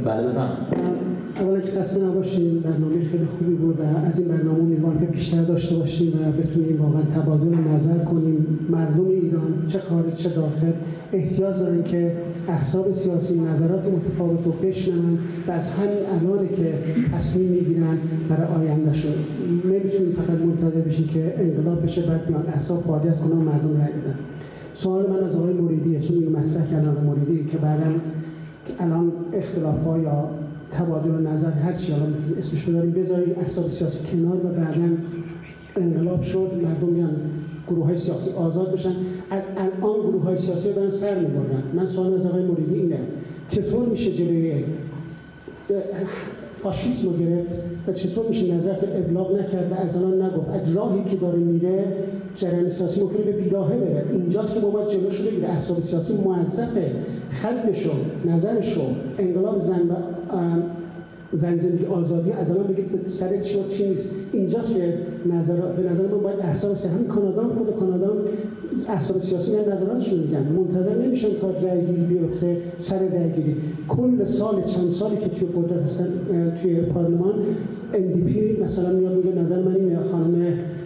بله بفرمایید. اولا که خسته نباشیم، برنامه خیلی خوبی بود و از این برنامه امیدوارم که بیشتر داشته باشیم و بتونیم واقعا تبادل نظر کنیم. مردم ایران چه خارج چه داخل احتیاج دارن که احزاب سیاسی نظرات متفاوت رو بشنون و از همین الان که تصمیم میگیرن برای آیندهشون. نمیتونیم فقط منتظر بشیم که انقلاب بشه بعد بیان احزاب فعالیت کنن و مردم رای بدن. سوال من از آقای مریدیه، چون اینو مطرح کردن آقای مریدی که بعداً الان اختلاف‌ها یا تبادل نظر هر چی الان میتونیم اسمش بذاریم بذاریم احزاب سیاسی کنار و بعداً انقلاب شد مردم میان گروه‌های سیاسی آزاد بشن. از الان گروه‌های سیاسی دارن سر می‌برن. من سوال از آقای مریدی اینه چطور میشه جلوی فاشیسم رو گرفت و چطور میشه نظرات ابلاغ نکرد و از الان نگفت از راهی که داره میره جریان سیاسی ممکنه به بیراهه بره. اینجاست که ما باید جلوش رو بگیره. احزاب سیاسی موظفه خلقشو نظرشو انقلاب زن زندگی آزادی از الان بگه سر چی نیست. اینجاست که به نظر من باید احزاب سیاسی همین خود کانادا احزاب سیاسی نظراتشون میگن منتظر نمیشن تا رأی‌گیری بیفته سر رأی‌گیری. کل سال چند سالی که توی قدرت هستن توی پارلمان NDP مثلا میاد میگه نظر من اینه خانم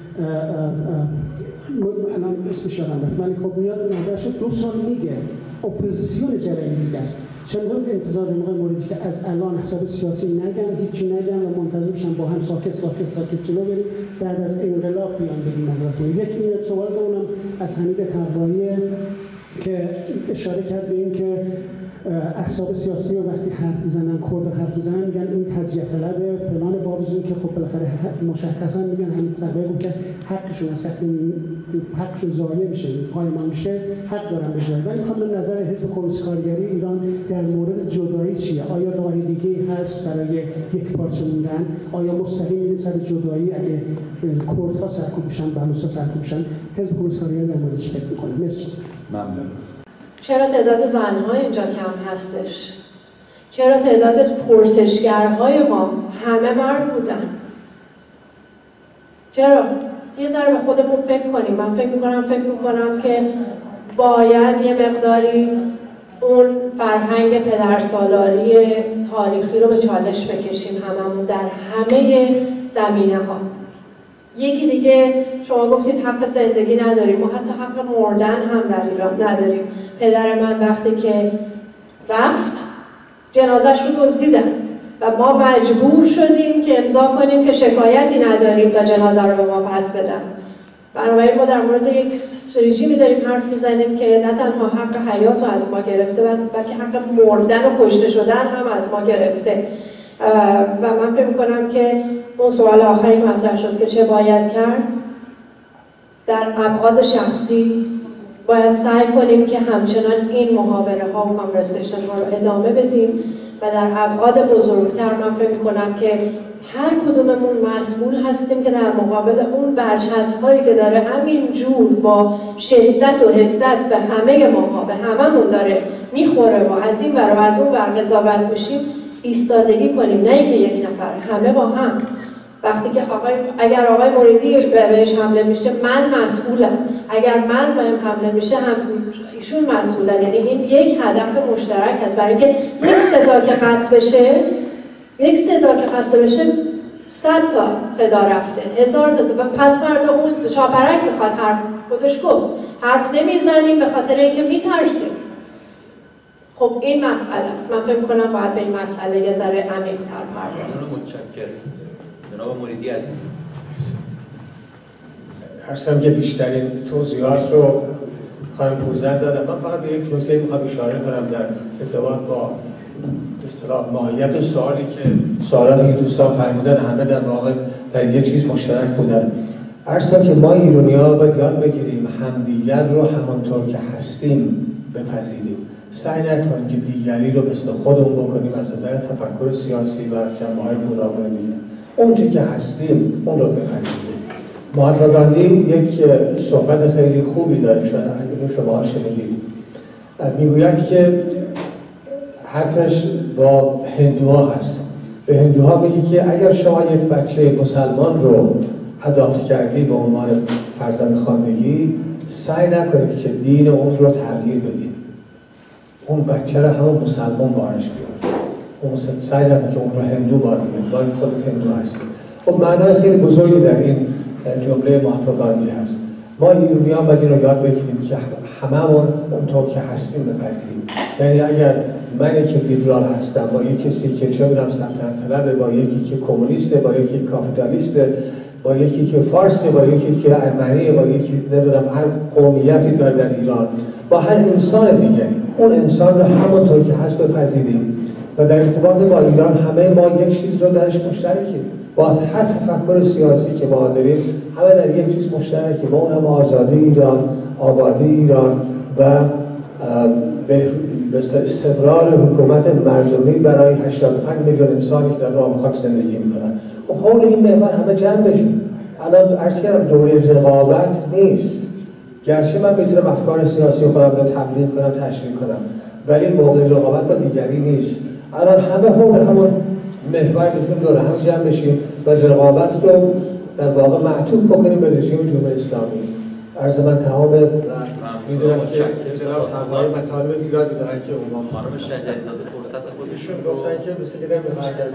الان اسمش یادم رفت ولی خب میاد نظرش 2 سال میگه اپوزیسیون جریان دیگه است. چه موقع انتظار داریم آقای مریدی که از الان احزاب سیاسی نگن هیچی نگن و منتظر بشن با هم ساکت جلو بریم بعد از انقلاب بیان بگیم نظرات. یک این سوال دارم از حمید طباطبایی که اشاره کرد به این که احزاب سیاسی و وقتی حرف میزنن کرد حرف میزنن میگن این تجزیه طلب فلان بابزون که خب بالاخره مشخصا میگن همین طباطبایی بود که حقشون از وقتی حقشون ضایع میشه پایمان میشه حق دارن بشه. ولی میخوام من نظر حزب کمونیست کارگری ایران در مورد جدایی چیه؟ آیا راه دیگه هست برای یک پارچه موندن؟ آیا مستقیم میریم سر جدایی اگه کردها سرکوب بشن بلوچ‌ها سرکوب بشن؟ حزب کمونیست کارگری در موردش فکر میکنه. مرسی. ممنون. چرا تعداد زن‌ها اینجا کم هستش؟ چرا تعداد پرسشگرهای ما همه مرد بودن؟ چرا؟ یه ذره به خودمون فکر کنیم. من فکر میکنم که باید یه مقداری اون فرهنگ پدرسالاری تاریخی رو به چالش بکشیم هممون در همه زمینه‌ها. یکی دیگه شما گفتید حق زندگی نداریم، ما حتی حق مردن هم در ایران نداریم. پدر من وقتی که رفت جنازش رو دزدیدن و ما مجبور شدیم که امضا کنیم که شکایتی نداریم تا جنازه رو به ما پس بدن. بنابراین ما در مورد یک رژیمی داریم حرف میزنیم که نه تنها حق حیات رو از ما گرفته بلکه حق مردن و کشته شدن هم از ما گرفته. و من فکر می‌کنم که اون سوال آخری که مطرح شد که چه باید کرد، در ابعاد شخصی باید سعی کنیم که همچنان این محاوره ها و کانورسیشن ها رو ادامه بدیم و در ابعاد بزرگتر من فکر می‌کنم که هر کدوممون مسئول هستیم که در مقابل اون برچسب‌هایی که داره همین جور با شدت و حدت به همه ماها به هممون داره میخوره و از این ور و از اون ور قضاوت میشیم ایستادگی کنیم، نه اینکه یک نفر، همه با هم. وقتی که اگر آقای مریدی بهش حمله میشه من مسئولم، اگر من بهم حمله میشه هم ایشون مسئولن. یعنی این یک هدف مشترک است. برای اینکه یک صدا که قطع بشه، یک صدا که قطع بشه 100 تا صدا رفته، 1000 تا پس فردا اون شاپرک میخواد حرف خودش گفت حرف نمیزنیم به خاطر اینکه میترسیم. خب این مسئله است. من فکر می‌کنم باید به این مسئله یه ذره عمیق‌تر پرداخت. متشکرم. جناب مریدی عزیز. هرچند که بیشترین توضیحات رو خانم پوزن دادم، من فقط به یک نکته می‌خوام اشاره کنم در ارتباط با اصطلاح ماهیت سوالی که سوالاتی که دوستان فرمودن همه در واقع در یک چیز مشترک بودن. عرض کنم که ما ایرانی‌ها باید یاد بگیریم همدیگر رو همانطور که هستیم بپذیریم. سعی نکنیم که دیگری رو مثل خودمون بکنیم از نظر تفکر سیاسی و جنبه‌های گوناگون دیگه. اونچه که هستیم اون رو بپذیریم. مهاتما گاندی یک صحبت خیلی خوبی داره، شاید اگه شما شنیدید. میگوید که حرفش با هندوها هست. به هندوها میگه که اگر شما یک بچه مسلمان رو اداپت کردی به عنوان فرزند خانگی، سعی نکنید که دین اون رو تغییر بدید. اون بچه رو همون مسلمان بارش بیاد. اون سعی نکنه که اون رو هندو بار بیاره، با اینکه خودت هندو هستی. خب معنای خیلی بزرگی در این جمله مهاتما گاندی هست. ما ایرانیان باید این رو یاد بگیریم که هممون اونطور که هستیم بپذیریم. یعنی اگر من که لیبرال هستم با یک کسی که چه می‌دونم سلطنت طلبه، با یکی که کمونیسته، با یکی کاپیتالیسته، با یکی که فارسه، با یکی که ارمنیه، با یکی نمی‌دونم هر قومیتی داره در ایران، با هر انسان دیگری، اون انسان رو همونطور که هست بپذیریم و در ارتباط با ایران همه ما یک چیز رو درش مشترکیم. با هر تفکر سیاسی که ما داریم همه در یک چیز مشترکیم، با اونم آزادی ایران، آبادی ایران و به استقرار حکومت مردمی برای 85 میلیون انسانی که در راه خاک زندگی میکنن. و حول این محور همه جمع بشیم. الان عرض کردم دوره رقابت نیست، گرچه من میتونم افکار سیاسی خودم رو تبلیغ کنم، تشریح کنم، ولی موقع رقابت با دیگری نیست. الان همه حول همون محور میتونیم دور هم جمع بشیم و رقابت رو در واقع معطوف بکنیم به رژیم جمهوری اسلامی. عرض من تمام میدونم که همه مطالب زیادی دارن که اونها خانم شجری‌زاده فرصت خودشون گفتن که مثل که نمی‌خواد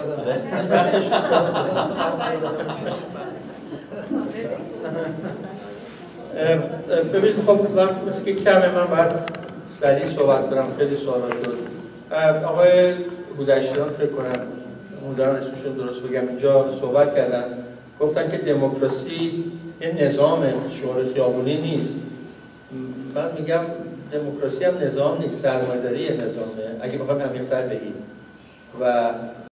ببینید خب وقت مثل که کمه، من باید سریع صحبت کنم، خیلی سوالا شد. آقای هودشیان فکر کنم دارم اسمشون درست بگم اینجا صحبت کردن، گفتن که دموکراسی یه نظام شورای خیابونی نیست. من میگم دموکراسی هم نظام نیست، سرمایه‌داری نظامه اگه بخوایم عمیق‌تر بگیم. و